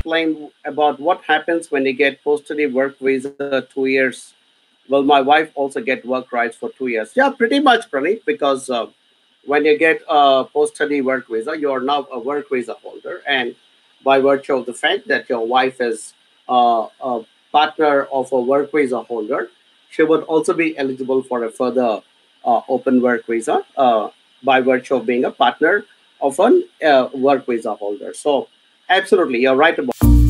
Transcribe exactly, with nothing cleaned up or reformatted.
explain about what happens when you get post-study work visa two years. Will my wife also get work rights for two years? Yeah, pretty much, Praneeth, because uh, when you get a post-study work visa, you are now a work visa holder, and by virtue of the fact that your wife is uh, a partner of a work visa holder, she would also be eligible for a further uh, open work visa uh, by virtue of being a partner of an uh, work visa holder. So, absolutely, you're right about.